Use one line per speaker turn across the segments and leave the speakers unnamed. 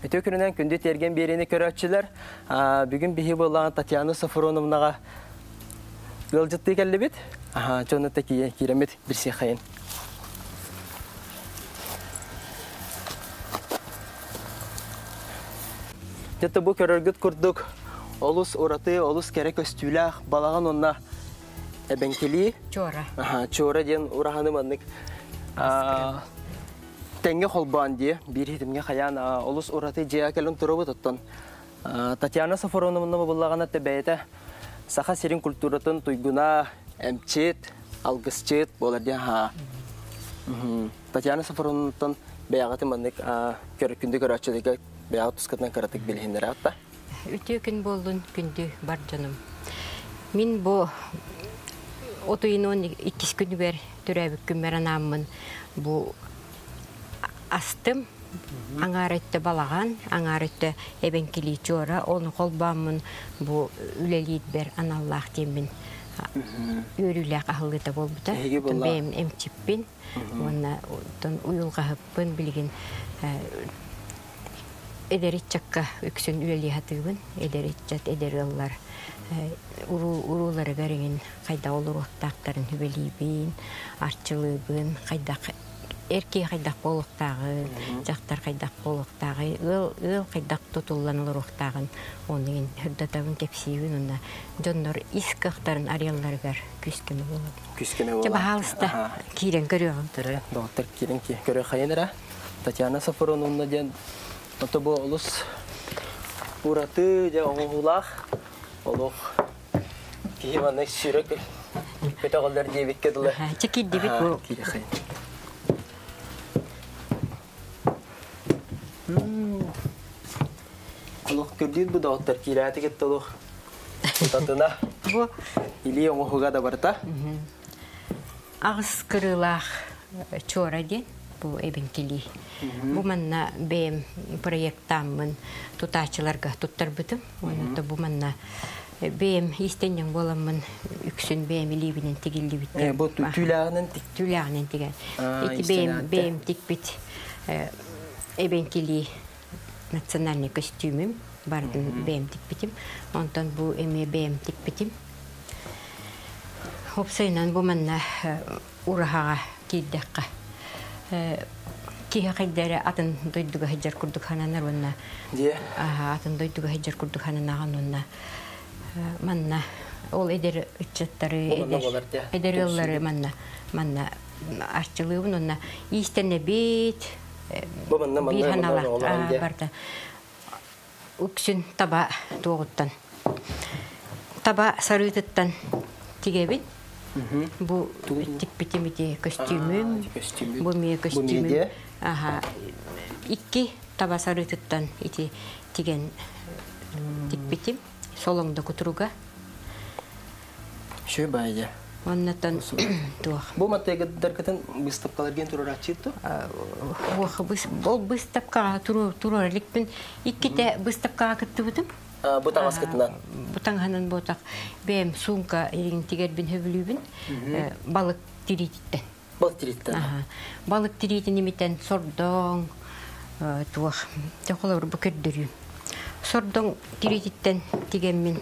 Өтөкүнүнөн күндү терген берени көрөчүлөр. Бүгүн бихи болгон Татьяна Сафроновнага гылжытты келбит. Жонута киремет бир сехайын. Жата бу көрөргөт курдук. Олус ураты, олус керек көстүлөх, балаган онна эбенкели.
Чора.
Чора ден ураханы маннык. Тенге холбан ди, бир хитимге хаян олус ураты жия келин турубу тоттон. Татьяна Сафроновна буллагана тебете саха серин культуратын туйгуна эмчет, алгысчет болар ди Татьяна Сафроновнан бягаты маннык көрөкүндө көрөчүлүгө бягат тускатан каратык билгендер атта.
Үтө күн болдун күндү бар жаным. Мин бу отуйнун 2 күн бер төрөбүк күмөранаммын. Бу астым аңарытты балаган, аңарытты эбенкили чора, оны колбаммын бу үлелит бер аналлах демин. Өрүлөк ахылыта болбута. Бем эмчиппин. Онна тон уюлгахыппын билген эдеритчакка үксүн үлели хатыбын. Эдеритчат эдерыллар. Урулары берген кайда олуруктактарын хүбелийбин, арчылыбын, кайда эрки кайдак болуктагы, жактар кайдак болуктагы, ыл кайдак тутулланылыруктагын, онун хүрдатабын тепсибин, онда жоннор искактарын ариялларгар күскеме болот.
Күскеме болот.
Жаба халыста кирен көрөгөн.
Тире, доктор кирен көрө хайнера. Татьяна Сафроновна ден отобо олус ураты же оңулах. Олох. Кийманны сүрөк. Петагалдар дебикке дулы.
Чекит дебит бу.
Кире хайын. Олох көрдүт бу доктор кирати кетти олох. Татына.
Бу
Или оңуга да барта.
агыс кырылах чора ден бу эбенкели. Бу манна бем проекттаммын тутачыларга туттарбытым. Онда бу манна бем истенен боламмын үксүн бем илибинен тигилибит.
Бу түләгенен
тиген. Эти бем тикбит эбенкели национальный костюмым бардын бем тикбитим. Онтан бу эме бем тикбитим. Хопсайнан бу манна урахага киддекка. Киһа кайдары атын дойдуга хеджар курдук хананар ванна.
Ди.
Атын дойдуга хеджар курдук хананаган ванна. Манна ол эдер ичеттары эдер еллары манна арчылыбын онна истене бит.
Бу манна
барда. Үксүн таба тоғуттан. Таба сарытыттан тигебит. Бу тикпитимити костюмüm. Бу мие костюмüm. Икки таба сарытыттан ити тиген тикпитим. Солоңда кутуруга.
Шö байя.
Оннатан туах.
Бу матеге деркетен выставкаларген турарачытты.
Бол выставкага турарликпин икките выставкага кыттыбытым.
Бутан аскытынан.
Бутан ханан ботак бем сумка ирин тигербин хөбүлүбүн. Балык тирититтен. Балык тиритин имитен сордоң туах. Тохолор бу көрдөрү. Сордоң тирититтен тигенмин.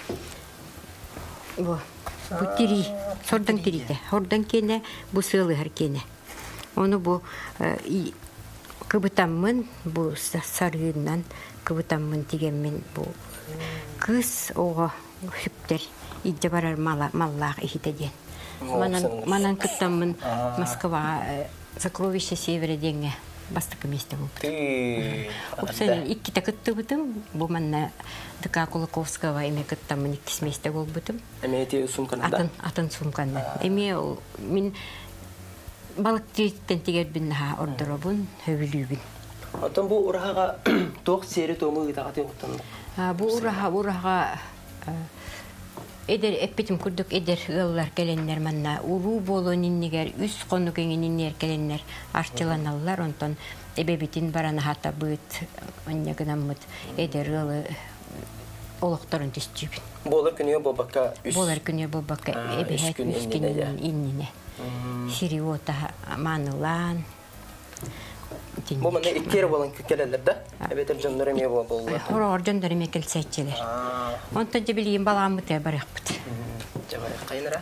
Бу тири, сордоң тирите. Хордоң кене бу сылы харкене. Оны бу кыбытаммын, бу сарыыннан кыбытаммын тигенмин бу кыз ого хүптер идде барар маллах ихитеден. Манан кыттаммын Москва сокровище севера денге. Бастыка месте был. Обсен икки такытты бутым, бу манна ДК Кулаковского эме кыттам иккис месте бол бутым.
Эме эти сумканда.
Атын сумканда. Эме мин балык титтен тигербин ха ордоробун, хөбүлүбүн.
Атын бу урага ток сери тому гытагаты октан.
Бу урага эдер эппетим курдук эдер ыллар келеннер манна уруу болон иннигер үс кону кеңиннер келеннер арчыланаллар онтон эбебитин барана хата быт аннягынаммыт эдер ылы олокторун түстүбүн.
Болар күнү бобакка
эбехет үскүнүн иннине. Сириота манылан
Bu mana iki kere bolan kökelerler de. Evet canlar emeye bollar.
Horor jönдөр эме келсәтчелер. Онта жебилийин балагым бите баракпыт.
Жабар кайнара.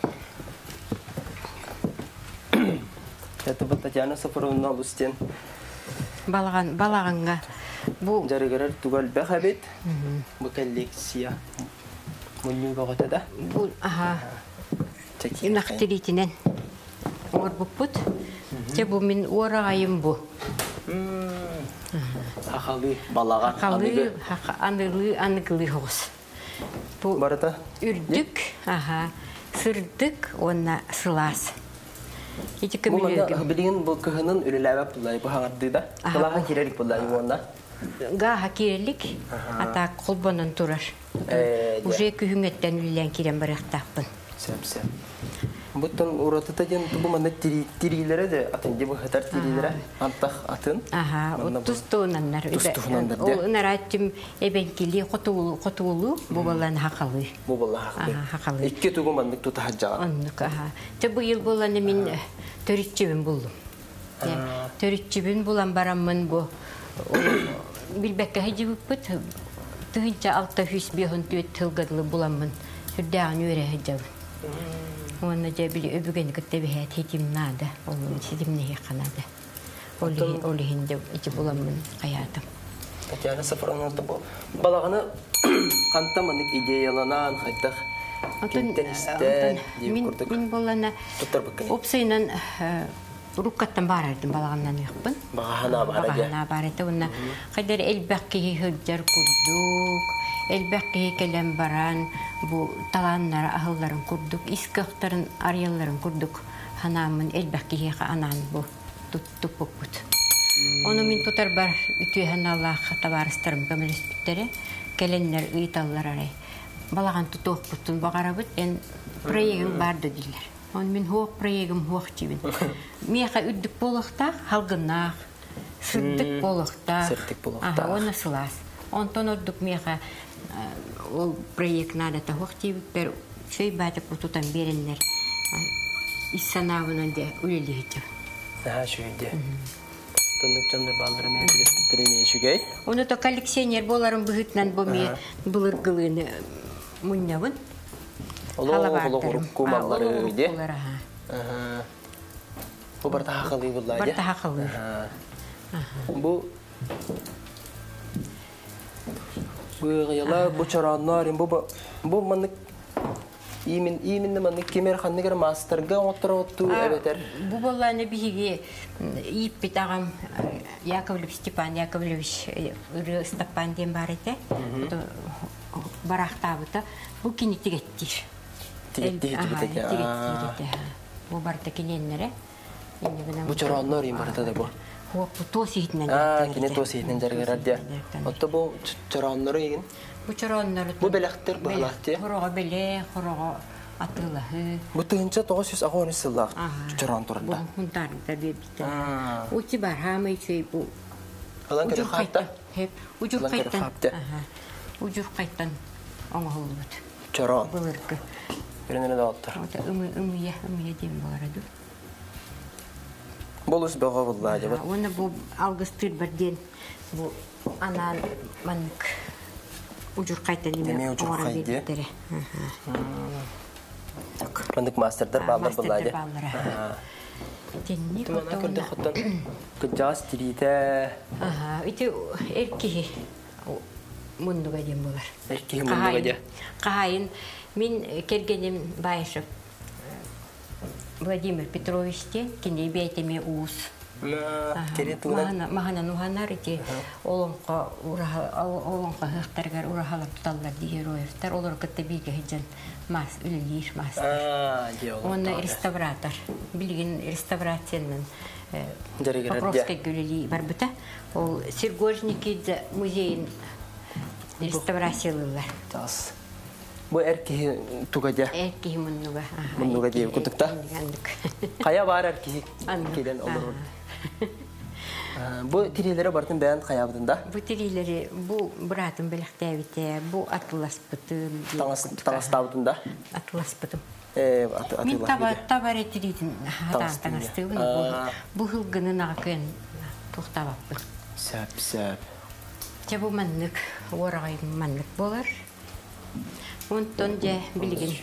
Это вот Татьяна Сафаровна Лустен.
Балаганга бу
Жарыгырар тугал бахабет. Бу коллекция. Мунню багатада.
бу инактиритинен орбуппут. Же бу мен орагайым бу.
Хахалы балага.
Хакалы аныгылы хос. Бу
Барата.
үрдүк, сырдык, онна сылас. Ити
Bu
көмөлөгү.
manda bilgin bu kıhının ürelebe bullay bu hangardıyda. Kulağa kirelik bullay bu onda.
Га хакирлик, ата колбонун турар. Уже күһүңөттөн үллен кирен барактаппын.
Sep. Butun uğratıda gen bu manda tirilere de atın gibi hatar tirilere antah atın.
Тустуунаннар.
Тустуунандар,
Ол нараттым эбенкили котуулу бу баланы хакалы.
Bu vallahi haklı.
Хакалы.
İki tuğum bandık tuta haccağa.
Оннук Те бу ел боланы мен төрүтчүбүн булдум. Төрүтчүбүн булан бараммын бу. Билбекке хажыбыппыт. Тыгынча алта хүс бехун төт тылгыдлы буламмын. Сүрдәгән үре хажабын. Онна жабили өбүгөн кеттебе хетим нада. Олун сидимне хаканада. Олихинде ичи буламмын каятым.
Татьяна Сафаровна da bu balağını kantamanık ideyalanан хайдах.
Мин болана
Tutar bakın.
опсайнан руккаттан барардым балаганнан ыйыкпын.
Багана бар ya.
Багана барады. Онна кайдар элбакки хөҗҗәр курдук. Элбакки келем баран бу таланнар ахылларын курдук, искактарын арыялларын курдук. Ханамын элбакки анан бу туттуппут. Оны мин тутар бар үтүһен Аллах табарыстырым көмөлүстүктөрү келеннер ыйталлар арай. Балаган тутууппутун багарабыт эн проектим барды дилер. Он мин хоқ проектим хоқ чибин. Меха үддүк болохтак халгынак, сырдык болохтак. Оны сылас. Онтон ордук меха ол проект надата хоқ чибиттер шөй батып тутан береннер. Иссанавынан де үлелейди.
Şöyle. Tunduk canlı baldırım ya, göstereyim şugay.
Onu da koleksiyoner bolarım büyütlen bu mi bulurgılığını munyavın.
Olu kumalları öyle. Bu barda hakalı bulladı.
Barda hakalı.
Bu yala bu çaranlar bu manık İyimin de manık kemer xanne göre masterga oturdu eveter.
Bu bollany bihiге ip bit agam Яковлев Степан Яковлевич Степан ден бар эте. Барактабыта бу кинитигеттир. Bu barda kinenlere.
Bu çaranlar yim barda da bu.
Bu tosihitnen.
Kine tosihitnen jargarar dia. Otta bu çaranları yiyin.
Bu çaranları.
Bu belektir bağlattı.
Horoga bele, horoga atılahı.
Bu tığınca 900 sıllah çaran turunda.
Bu huntar tabibitte. Uçi bar hamay şey bu.
Falan kere hatta.
Hep ucur kaytan. Ucur kaytan. Ama oldu.
Çaran.
Bulurku.
Birine de attır.
Ümüye diyeyim bu arada.
Bolus bağa vallahi.
Onu bu algıstır birden bu anan manık. Ucur kaytan
deme ucur kaydı. Mandık master'dır bağlar vallahi.
Tenni
Tumana kırdı xattan. Kıcaz tiride.
Iti erkeği munduga diyeyim bular.
Erkeği munduga diye.
Kahayın min kergenim bayışıp Владимир Петровичте кине бейтеме уус. Махана нуханар ити олонқа хықтаргар урахалар туталлар дигероевтар олар кытта биге хиджан мас үлелир мастер. Оны реставратор билген реставрациянын Покровской гүлели бар бута. Ол Сергожники музейин реставрациялылар.
Тас. Bu erkeği tugaca.
Erkeği munnuga.
Munnuga diye kutukta. Kaya var erkeği. Gelen olur. Bu tirilere bartın beyan kayabında.
Bu tirileri bu bıratın belirtevite bu atlas pıtım.
Tangas tavdında.
Atlas pıtım.
Atlas.
Min tabar etiridin hatan tanastığın bu hılgının akın Тухтабаппын.
Сәп.
Те бу маннык, орагай маннык болар. Онтон же билген.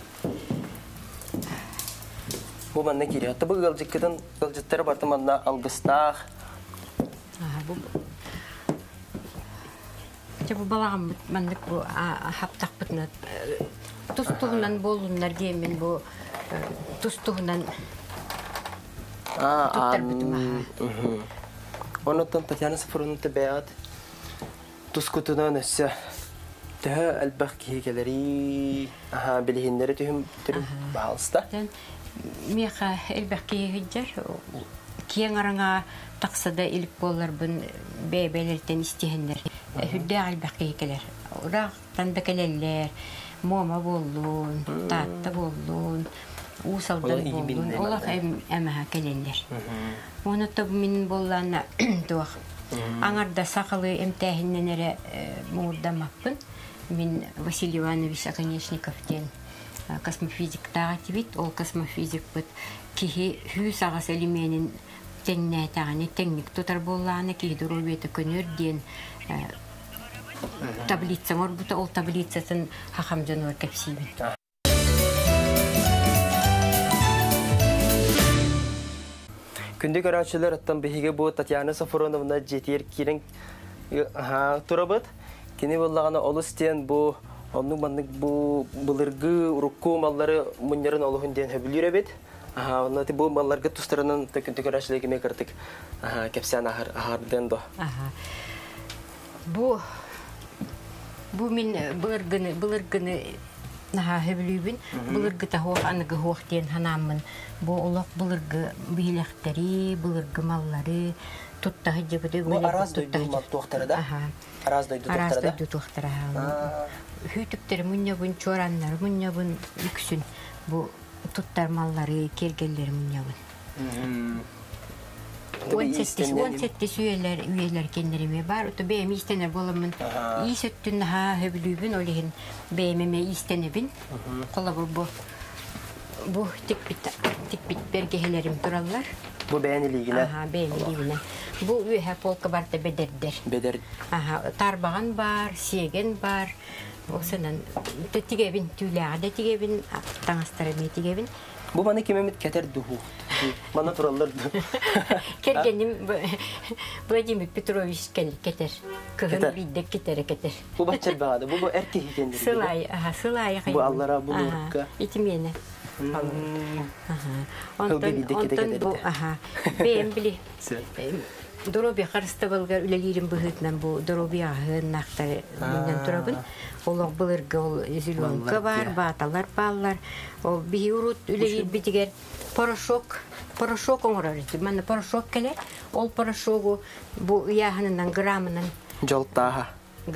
Бу манна кире. Аты бу галжиккадан галжыттары барты манна алгыстах.
Бу те бу балагам маннык бу хаптак бутнат. Тустугунан болуннар демен бу тустугунан
Онотон Татьяна Сафоровна табиат тускутунан өссө тәһә әлбәх кигелери билһиннәре төһүм төрүп баалыста.
Меха элбәх кигеҗәр киң араңа таксада илеп болар бун бәбәләрдән истеһеннәр. Хүддә әлбәх кигеләр. Урак тандакеләләр, мома боллун, татта боллун. Усалдан болдун, олақ әмәға келелер. Оны табы мен болланы туақ. Аңарда сақылы әмтәхіннен әрі мұғырдамақпын. Мен Василий Иванович Аконечниковтен космофизик таға тибет, ол космофизик бұд. Кихи хүйіс ағас әліменін тәңіне тағаны тәңнік тұтар болланы, кихи дұру беті көнерден таблица мор бұта, ол таблицасын хақамжан ор кәпсейбін.
Күнде көрәчілер аттан бігеге бұл Татьяна Сафоровна жетер керін тұрабыд. Кені болағана олыстен бұл, оның манның бұлырғы ұрыққу маллары мұнерін олығын ден хөбілер әбет. Оны бұл малларға тұстарынан күнде көрәчілер кеме кірдік кәпсен ағарден до.
Бұл мен бұлырғыны хөбілейбін. Бұлырғы тағуақ анығы хуақ ден ханамын. Бұл олақ бұлырғы бейлектері, бұлырғы маллары, тұттағы жебіде.
Бұл араз дойды туақтары да? Араз дойды туақтары да?
Араз дойды туақтары. Хүйтіктері мұнябын, чоранлары мұнябын, үксін. Бұл тұттар маллары, кергелері мұнябын. 17 үйелер кендеріме бар. Оты бәйім истенер боламын. Ис өттін хөбілейбін, олығын бәйімеме истенебін. Қола бұл тикбит бергехелерим тураллар.
Бұл бәйінелігіне?
Бәйінелігіне. Бұл үйе полка барда бедердер.
Бедер.
Тарбаған бар, сеген бар. Осынан тигебін түйләғада тигебін, таңастарыме тигебін.
Бұл маны кемемет кәтер дұғу. Мана туралларды.
Кергенім Владимир Петрович кәтер. Күхін бейдек кетер.
Бұл бәтчер бағады. Бұл әрке хекендер.
Сылай.
Бұл аллара, бұл ұрыққа.
Итімені. Онтан бұл бейім білі. Дороби қарысты болғар үлелерім бұғытынан бұл дороби ағын нақтары менен тұрабын. Олық бұлырғы ол зеленка бар, баталар балар. Ол бейі ұрут үлелер бітігер порошок оңырар. Мәні порошок келер. Ол порошогу бұл яғынынан грамынан.
Жолтаға.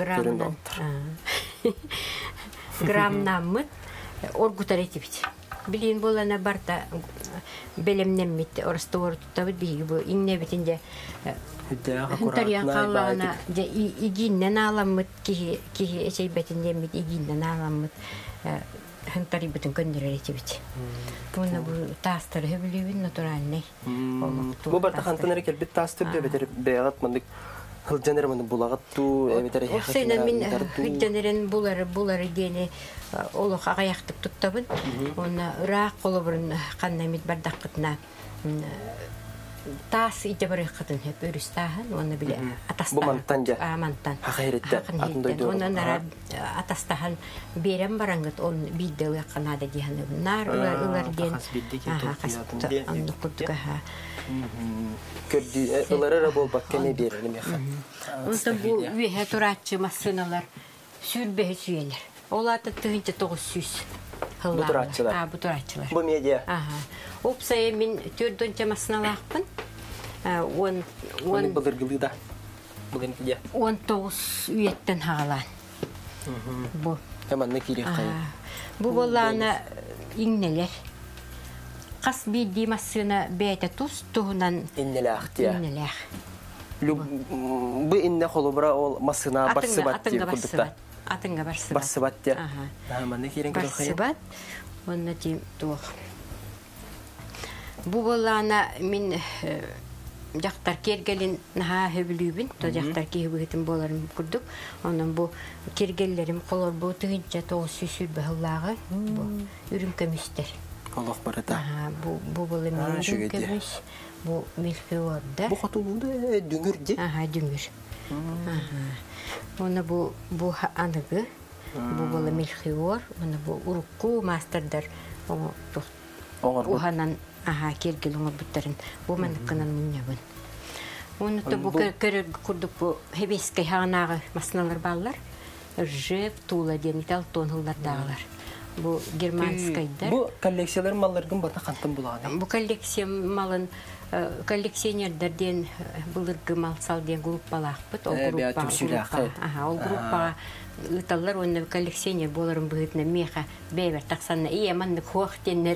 Грамнан мұт оргутар еті біт. Білейін болана барда белемнен мит орысты орытта бұд бейгі бұл иңне бітінде хүнтариян қалағына игиннен аламыд кихи эсей бәтінде мит игиннен аламыд хүнтари бұтын көндірер еті біт. Бұны бұл тастыры хөбілеуін натуральный.
Бұл барда қантанары келбет тастырды бәйғат мандық Хылжанер маны булағатту, әметері
яқытына мен хылжанерен булары дені олық ағаяқтық тұттабын. Оны ұрақ қолы бұрын қаннамет бардаққытына тас ите бары қытын хөп өріс тағын. Оны біле атастағын.
Бұл мантан жа?
Мантан.
Хақайретті, атын дойды.
Онын атастағын берем бараңғыт, оны бейді ұяққанады дейіні. Нар ұлар ден. Қасықты анды құддыға.
Көрді, ұлары бол баққаны берілім яқа.
Онда бұл үйе тұратшы масыналар сүрбе сүйелер. Олаты тұғынчы 900
Бұл тұратшылар?
Бұл тұратшылар.
Бұл медиа?
Опсайы мен төрдінші масыналақпын.
Оны бұлырғылы да? Бұлын кеде?
19 үйеттен хағалан. Бұл.
Әманны керек қайы?
Бұл боланы иңнелер. Қас бейді масына бәйті тұс тұғынан
иннеләқ тия.
Иннеләқ.
Бұл инне қолы бұра ол масына барсыбат тия күрдікта?
Атыңға барсыбат.
Барсыбат тия. Әманны керен көрі қайы?
Барсыбат. Оны тем тұқ. Бұл болана мен жақтар кергелин наха хөбүлүбүн, то жақтар кебүгетин боларын курдук. Онун бу кергеллерим колор бу тыгынча 900 сүрбахыллагы бу үрүмкөмүстер.
Аллах барата.
Бу болы үрүмкөмүс, бу милфеорда.
Бу хатулунда дүңүрде.
Дүңүр. Оны бу аныгы, бу болы милфеор, оны бу урукку мастердар уханан кергел оңор буттарын бу маныкканан муннябын. Оны то бу көрөр курдук бу хебескай ханагы масыналар баллар. Ржев тула ден итал тоныллардагылар. Бу германскайдар.
Бу коллекциялар малларгын бата кантын булагы.
Бу коллекция малын коллекционердерден былыргы малсал ден группалакпыт. Ол группага ыталлар онна коллекционер боларын быгытна меха бейбер таксанна ие манны хуактеннер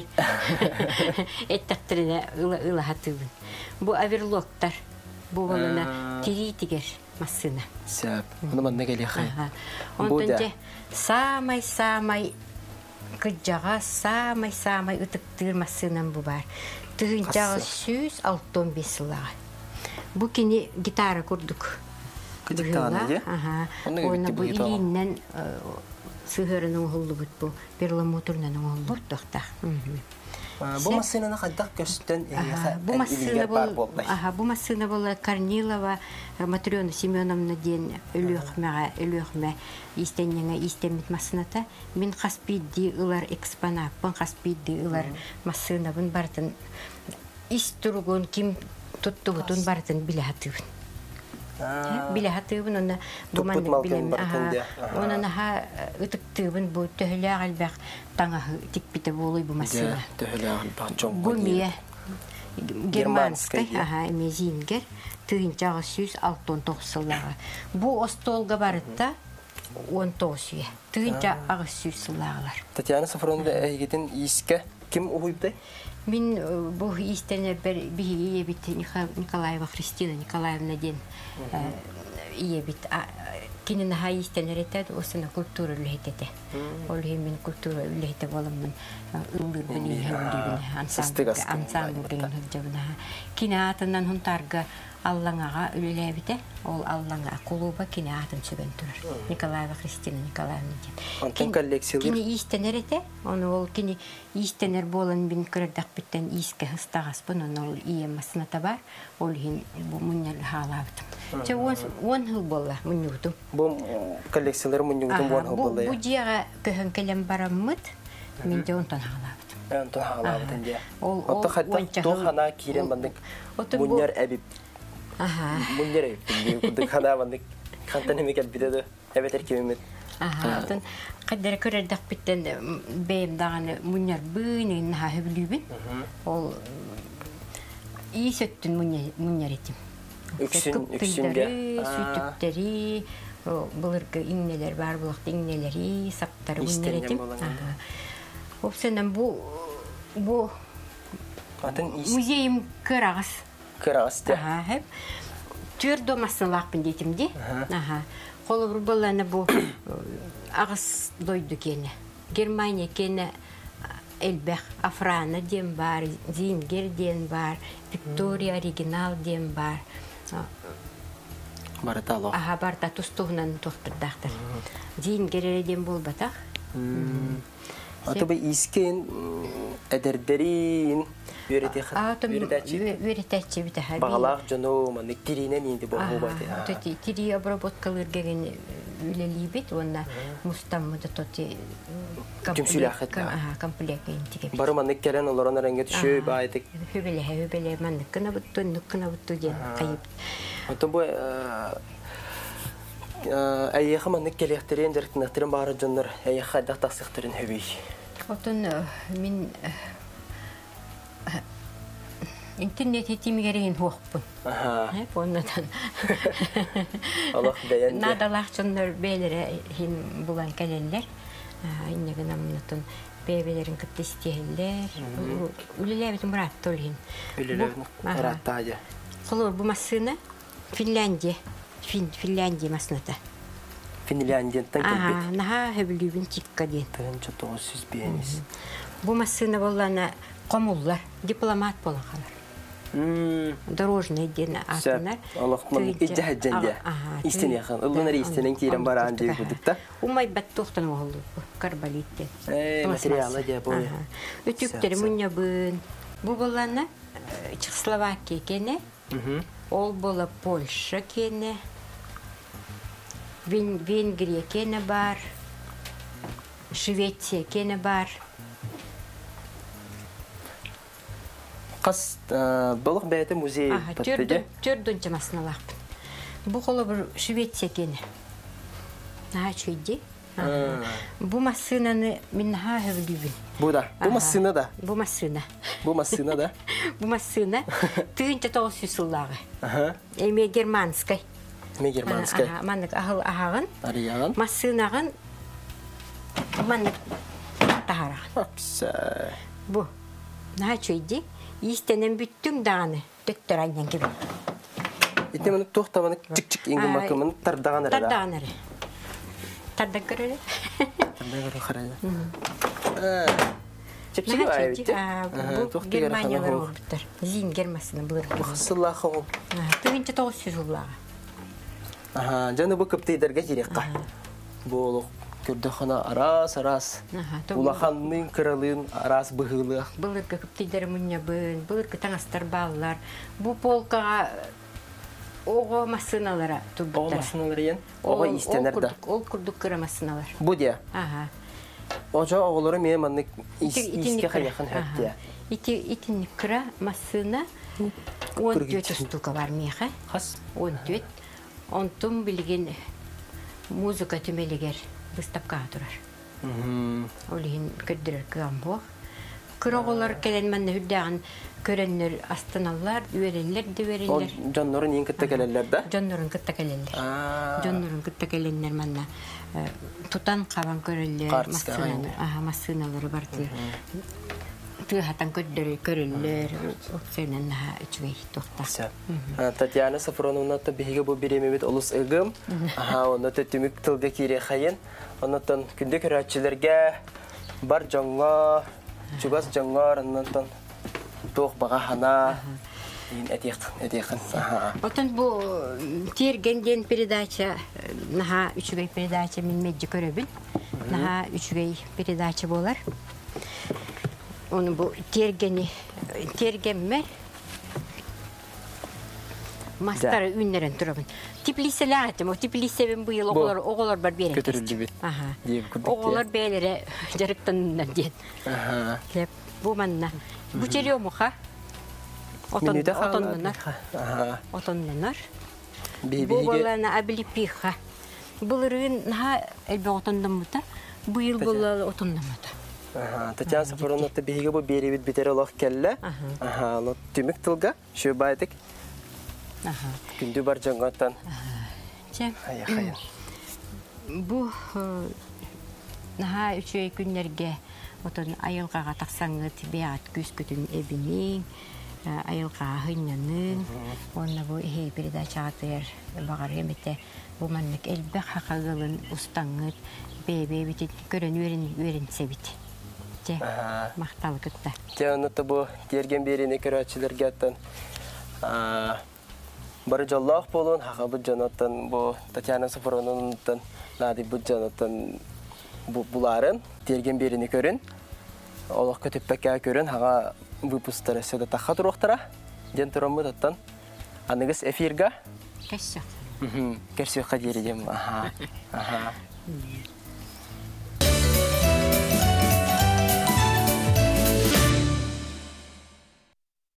эттактырына ылахатыбын. Бу аверлоктар бу болына тиритигер массына.
Сәп. Оны манна келехай.
Онтон же самай кыджага самай ытыктыр массынан бу бар. Тыгынчагы 165 сылага. Бу кини гитара курдук.
Кыдыктаганы же?
Оны бу илиннен сыгырының оғылы бұд бұ, перламутрынан оғылы бұд тоқтақ.
Бу массынаны қайдақ көстен
Бу массына болы Корнилова, Матрёна Семеновна ден өліғме истемет массыната. Мен қаспидді ұлар экспонаппын, қаспидді ұлар массына бұн бартын. Ис тұрғын кім тұтты бұтын бартын білі хатыбын. Биле хатыбын оны буманны билем. Оны наха ытыктыбын бу төһөлө албак таңа тикпите болуй бу масына.
Төһөлө албак чоң.
Бу мие германскай, мезингер тыгынча 169 сыллага. Бу остолга барытта 19 тыгынча 600 сыллагалар.
Татьяна Сафроновна әйгетен иске ким уйбды?
Мин бу истене бер бие бит Николаева Христина Николаевна ден ие бит кинен хай истенерете осына культура үлетете. Ол мен культура үлете боламын үлгүр бини ансамбль деген жабына. Кинаатынан хунтарга Аллаңага үлелебите, ол Аллаңа клуба кинаатын сөген турар. Николаева Христина Николаевна ден.
Антон коллекциялар.
Кини истенерете, оны ол кини истенер болан бин көрдак биттен иске хыстагаспын, ол ие масыната бар, ол хин бу муннял халабытым. Че он хыл болла муннютум.
Бу коллекциялар муннютум он хыл болла.
Бу жига көһөн келем бараммыт, мен де онтон халабытым.
Онтон халабытын де. Отто хатта тохана кирен бандык мунняр әбип. Мунняр әбип. Кудык хана бандык кантаны мекел бидеде. Эбетер кемемет.
Атын кадер көрдак биттен бейм даганы мунняр быйнын ха хөблүбүн. Ол ийсөттүн мунняр этим. Үксүнге сүтүктери, булыргы иңнелер бар, булакты иңнелери, саптары мунняр этим. Опсенен бу музейим кырагыс.
Кырагыс те.
Түрдө масылакпын дейтим де. Қолы боланы бу агыс дойду кені. Германия кені элбэх Афрана дем бар, Зингер ден бар, Виктория оригинал ден бар.
Баратало.
Барта тустугунан тоқтырдақтыр. Зингер ден бол батақ.
Атабы искен әдердерин
Веритачи битахаби.
Бағалақ жону маны тиринен енді болу байды.
Тири обработкалыр геген үлелибет, онна мустаммыда тоти комплект ентиге.
Бары маны керен оларан әрінге түші байды.
Хөбеле маны кына бұтту ден қайып.
Атабы әйеқі маны келектерен дәріктінақтерін бары жонлар әйеқі қайдақ тақсықтырын хөбей.
Отын мен интернет етімгереген хоқпын. Оннадан.
Аллах бәйәнде.
Надалақ жонлар бәйлері бұлан кәлелер. Иннеген амынатын бәйбелерін күтті істейлер. Үліләбетін мұратты олғын.
Үліләбетін мұратты ады.
Қолыр бұл масыны Финляндия масынаты.
Финляндиядан келбет.
Наға хөбілігін тикка ден.
Тығынша 900 бейініс.
Бұл масыны болғаны қомулар, дипломат болған қалар. Дорожный ден атынар.
Аллахман иджахаджанде. Истене хан. Уллунар истенен тирен баран деп будукта.
Умай баттохтан олду. Карбалитте.
Материалы деп бой.
Үтүктер мунья бын. Бу болланы Чехословакия кене. Ол бола Польша кене. Венгрия кене бар. Швеция кене бар.
Қас бұлық бәйті музей паттыде?
Түрдін жамасына лақпын. Бұл қолы бір Швеция кені. Чүйді. Бұл масынаны мен ғавылыбын.
Бұда? Бұл масына да?
Бұл масына.
Бұл масына да?
Бұл масына. 1900 жылдағы. Эме германскай.
Эме германскай.
Манық ағын.
Арияғын?
Масынағын. Манық тағарағын. Бұл. Чүйді. Истенен бүттің дағаны, төттір айнан кебін.
Итне мұны тоқтабаны чик-чик енгін мақымын тардаған әрі?
Тардаған әрі. Тардан көрі?
Тардан көрі қарайды. Чеп-чегі бай бітті?
Бұл Германиялар ол бұттыр. Зин гермасыны бұлыр.
Бұқсыллақы ол?
1900 жыллағы.
Жаны бұл көптейдерге жерекқа. Бұл көрдіқана арас. Улаханның кіралын арас бұғылы.
Бұлырғы көптейдері мұнне бұн, бұлырғы таңастар балылар. Бұл полкаға оғы масыналара тұрбыттар.
Оғы масыналары ең? Оғы истенерді?
Ол күрдік кірі масыналар.
Бұ де? Оға оғылары мен манны иске қаяқын әтті?
Итінік кірі масына 14 штука бар меға.
Қас?
14. Онтым білген музыка түмелігер выставка тұрар. Олығын көрдірер күйам бұқ. Күроғылар кәлен мәнне хүрдіған көренлер астаналар, үйерелер, дөверелер.
Ол жоннорын ең күтті кәлелер да?
Жоннорын күтті кәлелер. Жоннорын күтті кәленлер мәнне тұтан қабан көрелер, масыналары барды. Тыхатан көрелер, өксенен үчвей тоқта.
Татьяна Сафроновна бейге бұл беремемет олыс ұғым. Оны төттімік тылға кере қайын. Онытын күнде көрәтшілерге бар жаңға, жүгас жаңғар, онытын тоқ баға хана. Әтеқін.
Отын бұл тергенден передача, наға үчвей передача мен меджі көребін. Наға үчвей передача болар. Onu bu tergemme mastarı ünlerin durabın. Tipliseler ettim. O tiplisevin bu yıl oğullar var bir
Götürüldü bit.
Oğullar beylere jarıktan ünler diyen. Bu manna. Bu çeliyor mu ha? Otonlanlar. Bu bollarına abili piha. Bunların ha elbe otondan mıta. Bu yıl bollar otondan mıta.
Татьяна Сафроновна бейге бұл беребет бітері олақ кәлі. Түмік тылға, шөй байдық. Күнді бар жаңғаттан. Аяқайын.
Бұл үшөй күнлерге айылғаға тақсаңыз бейат күз күтін әбінен, айылғаға хыннанын, онына бұл передача атыр бағар еметі бұл мәнлік әлбәқ хақағылын ұстаңыз, бейбей бітет көрін өрін себет. Мақталы күтті.
Оны бұл терген беріне көрәтшілерге аттан бары жоллақ болуын, хақа бұл жанаттан бұл Татьяна Сафроновнан нады бұл жанаттан бұларын терген беріне көрін. Олық көтіппәкке көрін, хаға выпустары сөді таққа тұрықтыра. Ден тұрамы таттан. Анығыз эфирға?
Кәсіқ.
Кәсіққа дередем.